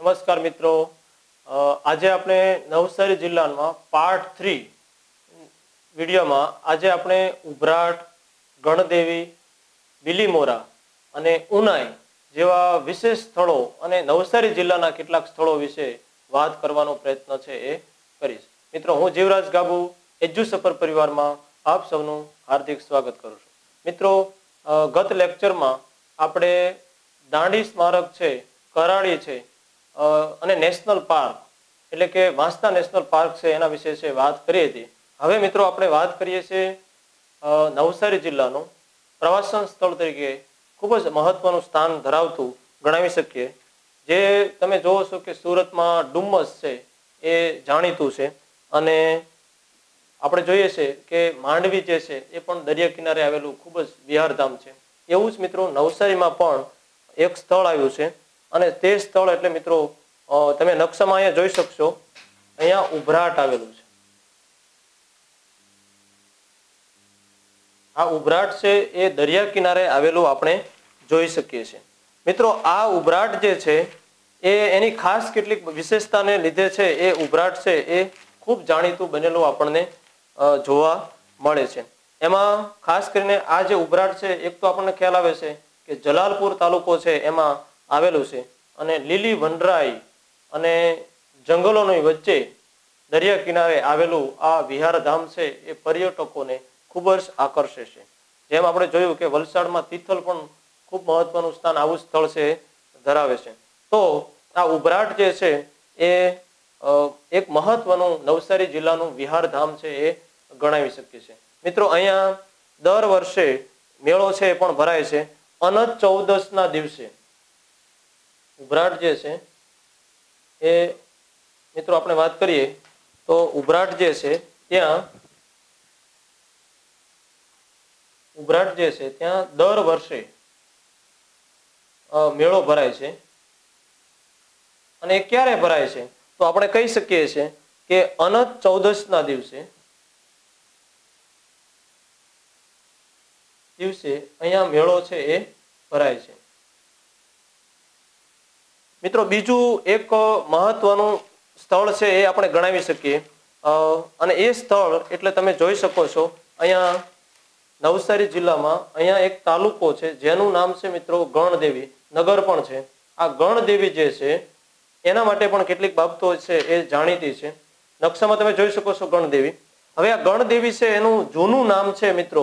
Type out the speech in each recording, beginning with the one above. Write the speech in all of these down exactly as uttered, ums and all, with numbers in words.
નમસ્કાર મિત્રો, આજે આપણે નવસારી જિલ્લામાં પાર્ટ થ્રી વિડીયોમાં આજે આપણે ઉભરાટ, ગણદેવી, બિલીમોરા અને ઉનાઈ જેવા વિશેષ સ્થળો અને નવસારી જિલ્લાના કેટલાક સ્થળો વિશે વાત કરવાનો પ્રયત્ન છે એ કરીશ. મિત્રો, હું જીવરાજ ગાબુ એજ્યુસફર પરિવારમાં આપ સૌનું હાર્દિક સ્વાગત કરું છું. મિત્રો, ગત લેક્ચરમાં આપણે દાંડી સ્મારક છે, કરાડી છે અને નેશનલ પાર્ક એટલે કે વાંસદા નેશનલ પાર્ક છે એના વિશે છે વાત કરી હતી. હવે મિત્રો આપણે વાત કરીએ છીએ નવસારી જિલ્લાનું પ્રવાસન સ્થળ તરીકે ખૂબ જ મહત્વનું સ્થાન ધરાવતું ગણાવી શકીએ. જે તમે જોવો છો કે સુરતમાં ડુમ્મસ છે એ જાણીતું છે અને આપણે જોઈએ છે કે માંડવી જે છે એ પણ દરિયા કિનારે આવેલું ખૂબ જ વિહારધામ છે. એવું જ મિત્રો નવસારીમાં પણ એક સ્થળ આવ્યું છે અને તે સ્થળ એટલે મિત્રો તમે નકશામાં અહીંયા જોઈ શકશો, અહીંયા ઉભરાટ આવેલું છે. આ ઉભરાટ છે એ દરિયા કિનારે આવેલું આપણે જોઈ શકીએ છીએ. મિત્રો, આ ઉભરાટ જે છે એ એની ખાસ કેટલીક વિશેષતાને લીધે છે એ ઉભરાટ છે એ ખૂબ જાણીતું બનેલું આપણને જોવા મળે છે. એમાં ખાસ કરીને આ જે ઉભરાટ છે એક તો આપણને ખ્યાલ આવે છે કે જલાલપુર તાલુકો છે એમાં આવેલું છે અને લીલી વનરાઈ અને જંગલોની વચ્ચે દરિયા કિનારે આવેલું આ વિહારધામ છે એ પર્યટકોને ખૂબ જ આકર્ષે છે. જેમ આપણે જોયું કે વલસાડમાં તિથલ પણ ખૂબ મહત્વનું સ્થાન આવું સ્થળ છે ધરાવે છે. તો આ ઉભરાટ જે છે એ એક મહત્વનું નવસારી જિલ્લાનું વિહારધામ છે એ ગણાવી શકીએ છીએ. મિત્રો, અહીંયા દર વર્ષે મેળો છે એ પણ ભરાય છે. અનંત ચૌદસના દિવસે ઉભરાટ જે છે એ મિત્રો આપણે વાત કરીએ તો ઉભરાટ જે છે ત્યાં ઉભરાટ જે છે ત્યાં દર વર્ષે મેળો ભરાય છે. અને એ ક્યારે ભરાય છે તો આપણે કહી શકીએ છીએ કે અનંત ચૌદસના દિવસે દિવસે અહીંયા મેળો છે એ ભરાય છે. મિત્રો, બીજું એક મહત્વનું સ્થળ છે એ આપણે ગણાવી શકીએ અને એ સ્થળ એટલે તમે જોઈ શકો છો અહીંયા નવસારી જિલ્લામાં અહીંયા એક તાલુકો છે જેનું નામ છે મિત્રો ગણદેવી નગર પણ છે. આ ગણદેવી જે છે એના માટે પણ કેટલીક બાબતો છે એ જાણીતી છે. નકશામાં તમે જોઈ શકો છો ગણદેવી. હવે આ ગણદેવી છે એનું જૂનું નામ છે મિત્રો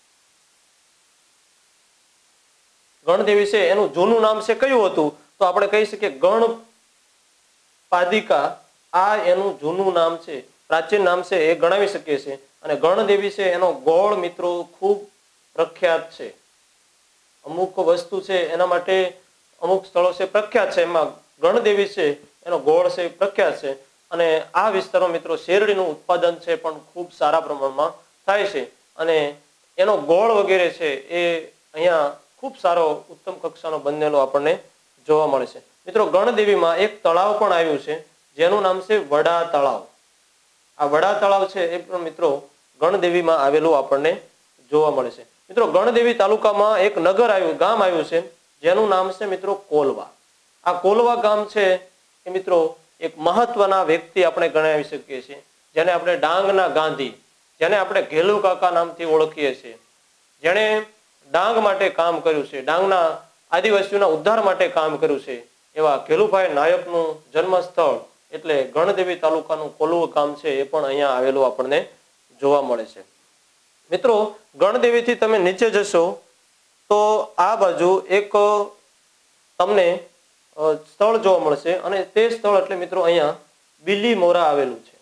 ગણદેવી છે એનું જૂનું નામ છે કયું હતું તો આપણે કહી શકીએ ગણપાદિકા. આ એનું જૂનું નામ છે, પ્રાચીન નામ છે એ ગણાવી શકીએ છીએ. અને ગણદેવી છે એનો ગોળ મિત્રો ખૂબ પ્રખ્યાત છે. અમુક વસ્તુ છે એના માટે અમુક સ્થળો છે પ્રખ્યાત છે, એમાં ગણદેવી છે એનો ગોળ છે પ્રખ્યાત છે. અને આ વિસ્તારમાં મિત્રો શેરડીનું ઉત્પાદન છે પણ ખૂબ સારા પ્રમાણમાં થાય છે અને એનો ગોળ વગેરે છે એ અહીંયા ખૂબ સારો ઉત્તમ કક્ષાનો બનેલો આપણને જોવા મળે છે. મિત્રો, ગણદેવીમાં એક તળાવ પણ આવ્યું છે જેનું નામ છે વડા તળાવ. આ વડા તળાવ છે એ પણ મિત્રો ગણદેવીમાં આવેલું આપણને જોવા મળે છે. મિત્રો, ગણદેવી તાલુકામાં એક નગર આવ્યું ગામ આવ્યું છે જેનું નામ છે મિત્રો કોલવા. આ કોલવા ગામ છે એ મિત્રો એક મહત્વના વ્યક્તિ આપણે ગણાવી શકીએ છીએ, જેને આપણે ડાંગના ગાંધી, જેને આપણે ઘેલુ કાકા નામથી ઓળખીએ છીએ, જેણે ડાંગ માટે કામ કર્યું છે, ડાંગના આદિવાસીઓના ઉદ્ધાર માટે કામ કર્યું છે, એવા ઘેલુભાઈ નાયકનું જન્મ સ્થળ એટલે ગણદેવી તાલુકાનું કોલવા ગામ છે એ પણ અહીંયા આવેલું આપણને જોવા મળે છે. મિત્રો, ગણદેવીથી તમે નીચે જશો તો આ બાજુ એક તમને સ્થળ જોવા મળશે અને તે સ્થળ એટલે મિત્રો અહીંયા બિલીમોરા આવેલું છે.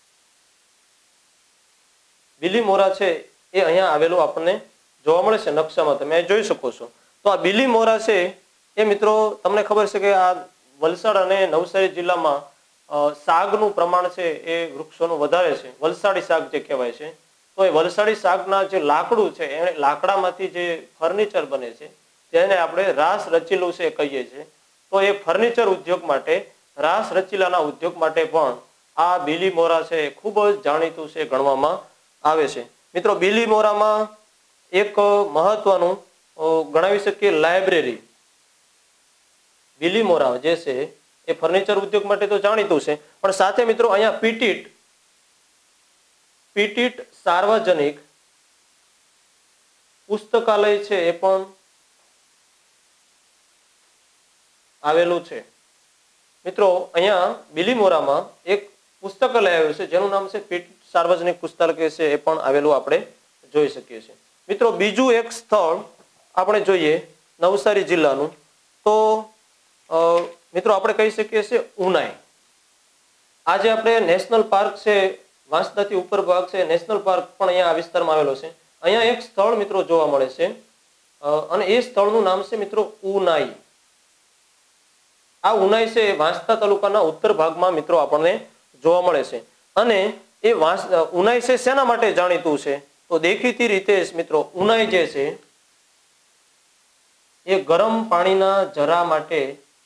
બિલીમોરા છે એ અહીંયા આવેલું આપણને જોવા મળે છે. નકશામાં તમે જોઈ શકો છો. તો આ બિલીમોરા છે એ મિત્રો તમને ખબર છે કે આ વલસાડ અને નવસારી જિલ્લામાં શાકનું પ્રમાણ છે એ વૃક્ષોનું વધારે છે. વલસાડી શાક જે કહેવાય છે, તો એ વલસાડી શાકના જે લાકડું છે એ લાકડામાંથી જે ફર્નિચર બને છે તેને આપણે રાસ રચીલું છે કહીએ છીએ. તો એ ફર્નિચર ઉદ્યોગ માટે, રાસ રચીલાના ઉદ્યોગ માટે પણ આ બિલીમોરા છે ખૂબ જ જાણીતું છે ગણવામાં આવે છે. મિત્રો, બિલીમોરામાં એક મહત્વનું ગણાવી શકીએ લાઇબ્રેરી. બિલીમોરા જે છે એ ફર્નિચર ઉદ્યોગ માટે તો જાણીતું છે, પણ સાથે મિત્રો અહીંયા પીટીટ પીટીટ સાર્વજનિક પુસ્તકાલય છે એ પણ આવેલું છે. મિત્રો અહીંયા બિલીમોરામાં એક પુસ્તકાલય આવ્યું છે જેનું નામ છે પીટીટ સાર્વજનિક પુસ્તકાલય છે, એ પણ આવેલું આપણે જોઈ શકીએ છીએ. મિત્રો બીજું એક સ્થળ આપણે જોઈએ નવસારી જિલ્લાનું, તો મિત્રો આપણે કહી શકીએ છીએ ઉનાઈ. આજે આપણે નેશનલ પાર્ક છે, વાંસદાથી ઉપર ભાગ છે, નેશનલ પાર્ક પણ અહીંયા આ વિસ્તારમાં આવેલો છે. અહીંયા એક સ્થળ મિત્રો જોવા મળે છે અને એ સ્થળનું નામ છે મિત્રો ઉનાઈ. આ ઉનાઈ છે વાંસદા તાલુકાના ઉત્તર ભાગમાં મિત્રો આપણને જોવા મળે છે. અને એ વાંસ ઉનાઈ છે શેના માટે જાણીતું છે? તો દેખીતી રીતે મિત્રો ઉનાઈ જે છે એ ગરમ પાણીના ઝરા માટે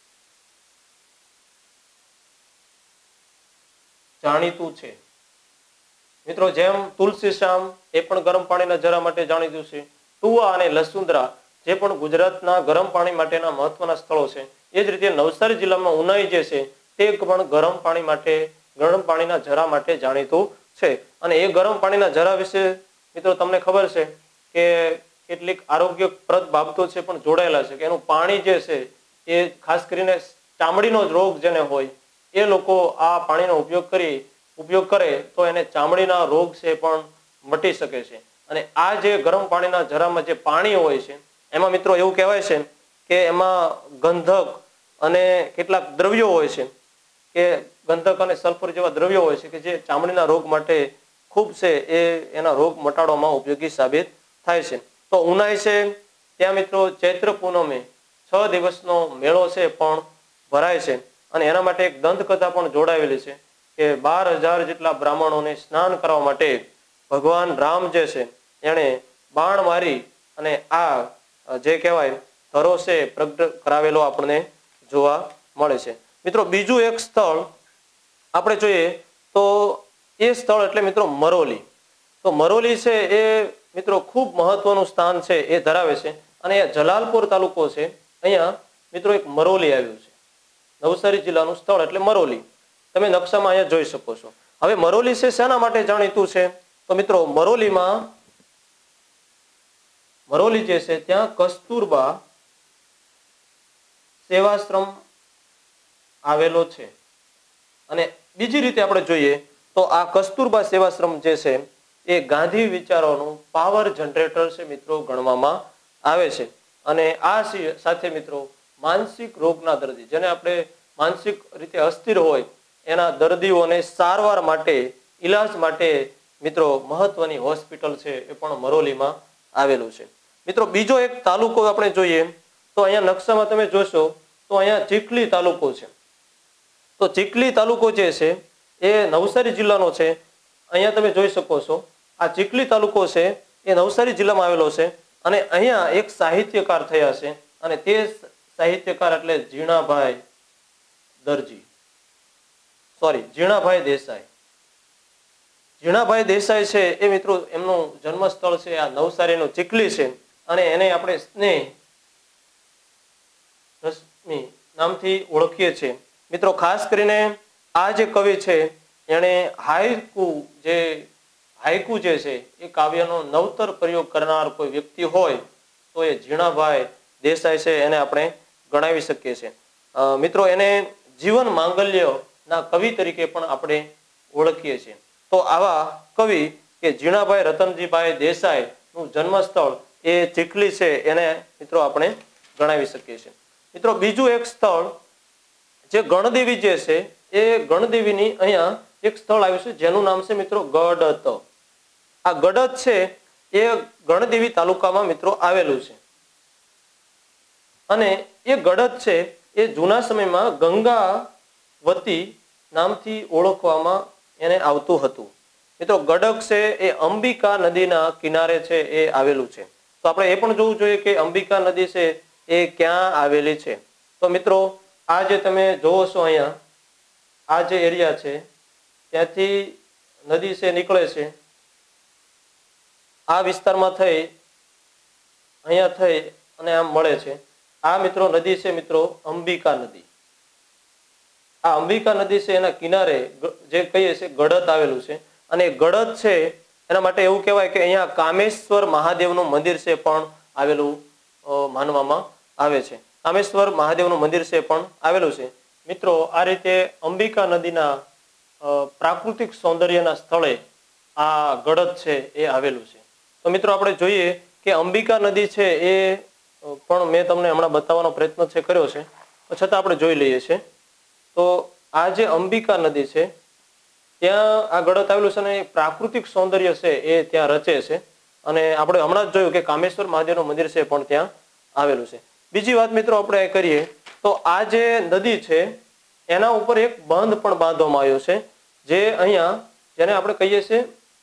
જાણીતું છે. મિત્રો જેમ તુલસીશ્યામ એ પણ ગરમ પાણીના ઝરા માટે જાણીતું છે, ટુવા અને લસુંદરા જે પણ ગુજરાતના ગરમ પાણી માટેના મહત્વના સ્થળો છે, એ જ રીતે નવસારી જિલ્લામાં ઉનાઈ જે છે તે પણ ગરમ પાણી માટે ગરમ પાણીના ઝરા માટે જાણીતું છે. અને એ ગરમ પાણીના ઝરા વિશે મિત્રો તમને ખબર છે કે કેટલીક આરોગ્યપ્રદ બાબતો છે પણ જોડાયેલા છે, કે એનું પાણી જે છે એ ખાસ કરીને ચામડીનો જ રોગ જેને હોય એ લોકો આ પાણીનો ઉપયોગ કરી ઉપયોગ કરે તો એને ચામડીના રોગ છે પણ મટી શકે છે. અને આ જે ગરમ પાણીના ઝરામાં જે પાણી હોય છે એમાં મિત્રો એવું કહેવાય છે કે એમાં ગંધક અને કેટલાક દ્રવ્યો હોય છે, કે ગંધક અને સલ્ફર જેવા દ્રવ્યો હોય છે કે જે ચામડીના રોગ માટે ખૂબ છે એ એના રોગ મટાડવામાં ઉપયોગી સાબિત થાય છે. તો ઉનાઈ છે ત્યાં મિત્રો ચૈત્ર પૂનમે છ દિવસનો મેળો છે પણ ભરાય છે. અને એના માટે એક દંતકથા પણ જોડાયેલી છે કે બાર હજાર જેટલા બ્રાહ્મણોને સ્નાન કરવા માટે ભગવાન રામ જે છે એણે બાણ મારી અને આ જે કહેવાય ધરો છે પ્રગટ કરાવેલો આપણને જોવા મળે છે. મિત્રો બીજું એક સ્થળ આપણે જોઈએ તો એ સ્થળ એટલે મિત્રો મરોલી. તો મરોલી છે એ મિત્રો ખૂબ મહત્વનું સ્થાન છે એ ધરાવે છે. અને એ જલાલપુર તાલુકો છે, અહીંયા મિત્રો એક મરોલી આવ્યું છે. નવસારી જિલ્લાનું સ્થળ એટલે મરોલી, તમે નકશામાં અહીંયા જોઈ શકો છો. હવે મરોલી છે શેના માટે જાણીતું છે? તો મિત્રો મરોલીમાં મરોલી જે છે ત્યાં કસ્તુરબા સેવાશ્રમ આવેલો છે. અને બીજી રીતે આપણે જોઈએ તો આ કસ્તુરબા સેવાશ્રમ જે છે એ ગાંધી વિચારોનું પાવર જનરેટર છે મિત્રો ગણવામાં આવે છે. અને આ સાથે મિત્રો માનસિક રોગના દર્દી, જેને આપણે માનસિક રીતે અસ્થિર હોય એના દર્દીઓને સારવાર માટે ઈલાજ માટે મિત્રો મહત્વની હોસ્પિટલ છે એ પણ મરોલીમાં આવેલું છે. મિત્રો બીજો એક તાલુકો આપણે જોઈએ તો અહીંયા નકશામાં તમે જોશો તો અહીંયા ચીખલી તાલુકો છે. તો ચીખલી તાલુકો જે છે એ નવસારી જિલ્લાનો છે. અહીંયા તમે જોઈ શકો છો આ ચીખલી તાલુકો છે એ નવસારી જિલ્લામાં આવેલો છે. અને અહીંયા એક સાહિત્યકાર થયા છે અને તે સાહિત્યકાર એટલે ઝીણાભાઈ દરજી સોરી ઝીણાભાઈ દેસાઈ. ઝીણાભાઈ દેસાઈ છે એ મિત્રો એમનું જન્મસ્થળ છે આ નવસારીનું ચીખલી છે. અને એને આપણે સ્નેહ રશ્મિ નામથી ઓળખીએ છીએ. મિત્રો ખાસ કરીને આ જે કવિ છે એણે હાઈકુ જે હાઈકુ જે છે એ કાવ્યનો નવતર પ્રયોગ કરનાર કોઈ વ્યક્તિ હોય તો એ ઝીણાભાઈ દેસાઈ છે, એને આપણે ગણાવી શકીએ છીએ. મિત્રો એને જીવન માંગલ્યના કવિ તરીકે પણ આપણે ઓળખીએ છીએ. તો આવા કવિ કે ઝીણાભાઈ રતનજીભાઈ દેસાઈનું જન્મસ્થળ એ ચીખલી છે એને મિત્રો આપણે ગણાવી શકીએ છીએ. મિત્રો બીજું એક સ્થળ જે ગણદેવી જે છે એ ગણદેવીની અહીંયા એક સ્થળ આવ્યું છે જેનું નામ છે મિત્રો ગડત. આ ગડત છે એ ગણદેવી તાલુકામાં મિત્રો આવેલું છે. અને એ ગડત છે એ જૂના સમયમાં ગંગાવતી નામથી ઓળખવામાં એને આવતું હતું. મિત્રો ગડક છે એ અંબિકા નદીના કિનારે છે એ આવેલું છે. તો આપણે એ પણ જોવું જોઈએ કે અંબિકા નદી છે એ ક્યાં આવેલી છે. તો મિત્રો આ જે તમે જોવો છો અહીંયા આ જે એરિયા છે ત્યાંથી નદી છે નીકળે છે, આ વિસ્તારમાં થઈ અહીંયા થઈ અને આમ મળે છે. આ મિત્રો નદી છે મિત્રો અંબિકા નદી. આ અંબિકા નદી છે એના કિનારે જે કહીએ છીએ ગડત આવેલું છે, અને ગડત છે એના માટે એવું કહેવાય કે અહીંયા કામેશ્વર મહાદેવનું મંદિર છે પણ આવેલું માનવામાં આવે છે. કામેશ્વર મહાદેવનું મંદિર છે પણ આવેલું છે. મિત્રો, આ રીતે અંબિકા નદીના પ્રાકૃતિક સૌંદર્યના સ્થળે આ ગડત છે એ આવેલું છે. તો મિત્રો, આપણે જોઈએ કે અંબિકા નદી છે એ પણ મેં તમને હમણાં બતાવવાનો પ્રયત્ન છે કર્યો છે, છતાં આપણે જોઈ લઈએ છીએ. તો આ જે અંબિકા નદી છે ત્યાં આ ગડત આવેલું છે, અને પ્રાકૃતિક સૌંદર્ય છે એ ત્યાં રચે છે. અને આપણે હમણાં જ જોયું કે કામેશ્વર મહાદેવનું મંદિર છે પણ ત્યાં આવેલું છે. બીજી વાત મિત્રો આપણે કરીએ તો આ જે નદી છે એના ઉપર એક બંધ પણ બાંધવામાં આવ્યો છે, જે અહીંયા જેને આપણે કહીએ છીએ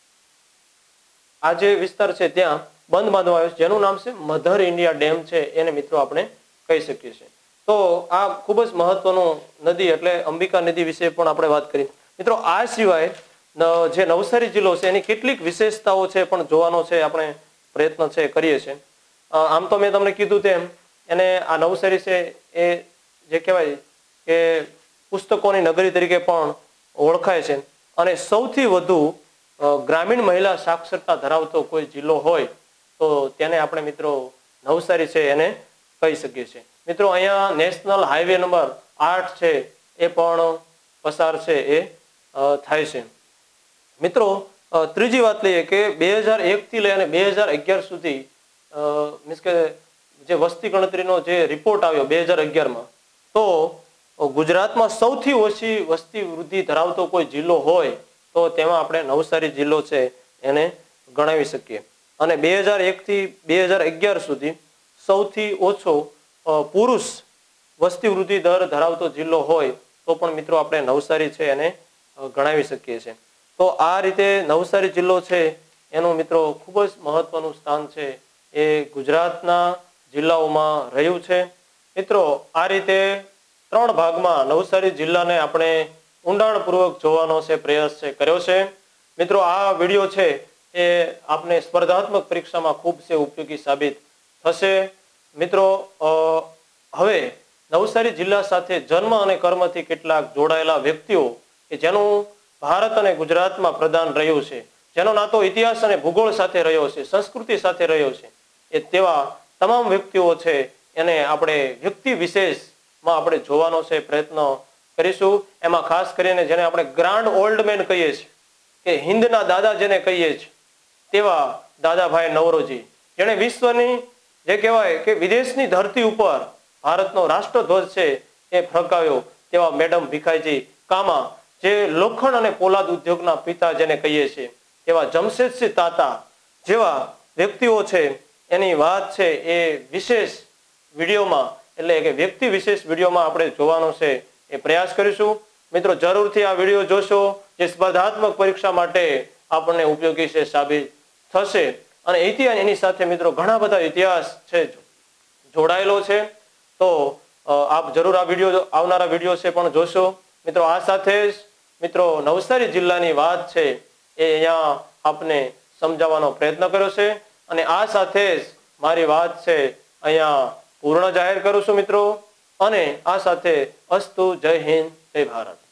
આ જે વિસ્તાર છે ત્યાં બંધ બાંધવામાં આવ્યો છે, જેનું નામ છે મધર ઇન્ડિયા ડેમ છે, એને મિત્રો આપણે કહી શકીએ છીએ. તો આ ખૂબ જ મહત્વનું નદી એટલે અંબિકા નદી વિશે પણ આપણે વાત કરી. મિત્રો, આ સિવાય જે નવસારી જિલ્લો છે એની કેટલીક વિશેષતાઓ છે પણ જોવાનો છે આપણે પ્રયત્ન છે કરીએ છીએ. આમ તો મેં તમને કીધું તેમ એને આ નવસારી છે એ જે કહેવાય કે પુસ્તકોની નગરી તરીકે પણ ઓળખાય છે, અને સૌથી વધુ ગ્રામીણ મહિલા સાક્ષરતા ધરાવતો કોઈ જિલ્લો હોય તો તેને આપણે મિત્રો નવસારી છે એને કહી શકીએ છીએ. મિત્રો, અહીંયા નેશનલ હાઈવે નંબર આઠ છે એ પણ પસાર છે એ થાય છે. મિત્રો, ત્રીજી વાત લઈએ કે બે હજાર એક થી લઈ અને બે હજાર અગિયાર સુધી મીન્સ કે જે વસ્તી ગણતરીનો જે રિપોર્ટ આવ્યો બે હજાર અગિયારમાં, તો ગુજરાતમાં સૌથી ઓછી વસ્તી વૃદ્ધિ ધરાવતો કોઈ જિલ્લો હોય તો તેમાં આપણે નવસારી જિલ્લો છે એને ગણાવી શકીએ. અને બે હજાર એક થી બે હજાર અગિયાર સુધી સૌથી ઓછો પુરુષ વસ્તી વૃદ્ધિ દર ધરાવતો જિલ્લો હોય તો પણ મિત્રો આપણે નવસારી છે એને ગણાવી શકીએ છીએ. તો આ રીતે નવસારી જિલ્લો છે એનું મિત્રો ખૂબ જ મહત્વનું સ્થાન છે એ ગુજરાતના જિલ્લાઓમાં રહ્યું છે. મિત્રો, આ રીતે ત્રણ ભાગમાં નવસારી જિલ્લાને આપણે ઊંડાણપૂર્વક જોવાનો છે પ્રયાસ છે કર્યો છે. મિત્રો, આ વિડીયો છે એ આપને સ્પર્ધાત્મક પરીક્ષામાં ખૂબ છે ઉપયોગી સાબિત થશે. મિત્રો, હવે નવસારી જિલ્લા સાથે જન્મ અને કર્મથી કેટલાક જોડાયેલા વ્યક્તિઓ કે જેનું ભારત અને ગુજરાતમાં પ્રદાન રહ્યું છે, જેનો નાતો ઇતિહાસ અને ભૂગોળ સાથે રહ્યો છે, સંસ્કૃતિ સાથે રહ્યો છે, એ તેવા તમામ વ્યક્તિઓ છે એને આપણે વ્યક્તિ વિશેષમાં આપણે જોવાનો છે પ્રયત્ન કરીશું. એમાં ખાસ કરીને જેને આપણે ગ્રાન્ડ ઓલ્ડ મેન કહીએ છીએ કે હિન્દના દાદા જેને કહીએ છીએ તેવા દાદાભાઈ નવરોજી, જેણે વિશ્વની જે કહેવાય કે વિદેશની ધરતી ઉપર ભારતનો રાષ્ટ્રધ્વજ છે એ ફરકાવ્યો તેવા મેડમ ભીખાઈજી કામા, જે લોખંડ અને પોલાદ ઉદ્યોગના પિતા જેને કહીએ છીએ તેવા જમશેદસિંહ તાતા જેવા વ્યક્તિઓ છે એની વાત છે એ વિશેષ વિડીયોમાં એટલે કે વ્યક્તિ વિશેષ વિડીયોમાં આપણે જોવાનો છે એ પ્રયાસ કરીશું. મિત્રો, જરૂરથી આ વિડીયો જોશો, જે સ્પર્ધાત્મક પરીક્ષા માટે આપણને ઉપયોગી છે સાબિત થશે. અને ઇતિહાસ એની સાથે મિત્રો ઘણા બધા ઇતિહાસ છે જોડાયેલો છે, તો આપ જરૂર આ વિડીયો આવનારા વિડીયો છે પણ જોશો. મિત્રો, આ સાથે જ મિત્રો નવસારી જિલ્લાની વાત છે એ અહીંયા આપને સમજાવવાનો પ્રયત્ન કર્યો છે, અને આ સાથે જ મારી વાત છે અહીંયા પૂર્ણ જાહેર કરું છું મિત્રો. અને આ સાથે અસ્તુ. જય હિન્દ, જય ભારત.